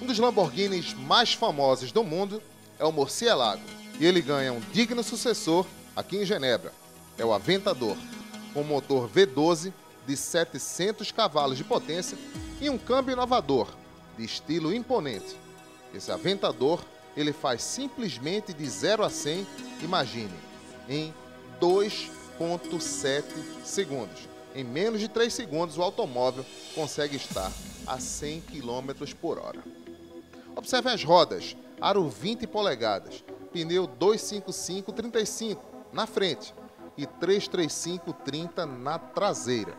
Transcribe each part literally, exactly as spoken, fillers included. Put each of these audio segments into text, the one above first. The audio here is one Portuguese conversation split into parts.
Um dos Lamborghinis mais famosos do mundo é o Murciélago, e ele ganha um digno sucessor aqui em Genebra. É o Aventador, com motor V doze de setecentos cavalos de potência e um câmbio inovador, de estilo imponente. Esse Aventador, ele faz simplesmente de zero a cem, imagine, em dois vírgula sete segundos. Em menos de três segundos, o automóvel consegue estar a cem quilômetros por hora. Observe as rodas, aro vinte polegadas, pneu duzentos e cinquenta e cinco trinta e cinco na frente e trezentos e trinta e cinco trinta na traseira.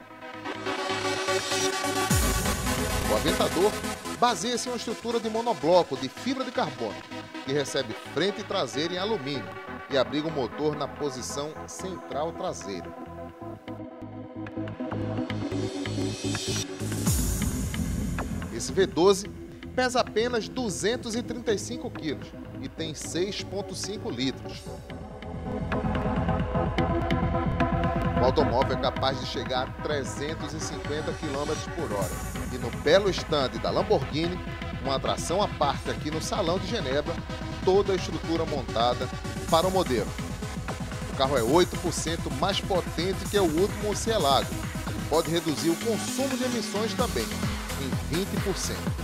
O Aventador baseia-se em uma estrutura de monobloco de fibra de carbono, que recebe frente e traseira em alumínio e abriga o motor na posição central traseira. Esse V doze pesa apenas duzentos e trinta e cinco quilos e tem seis vírgula cinco litros. O automóvel é capaz de chegar a trezentos e cinquenta quilômetros por hora e no belo estande da Lamborghini, uma atração à parte aqui no Salão de Genebra, toda a estrutura montada para o modelo. O carro é oito por cento mais potente que o último Murciélago e pode reduzir o consumo de emissões também, em vinte por cento.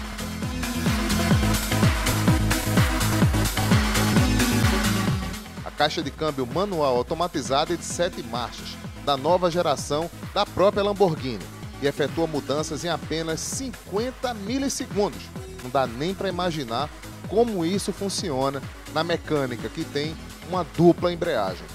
A caixa de câmbio manual automatizada é de sete marchas, da nova geração da própria Lamborghini, e efetua mudanças em apenas cinquenta milissegundos. Não dá nem para imaginar como isso funciona na mecânica, que tem uma dupla embreagem.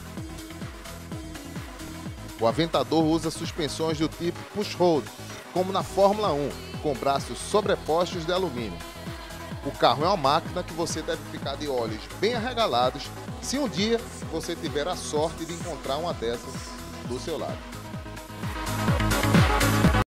O Aventador usa suspensões do tipo push-road, como na Fórmula um, com braços sobrepostos de alumínio. O carro é uma máquina que você deve ficar de olhos bem arregalados se um dia você tiver a sorte de encontrar uma dessas do seu lado.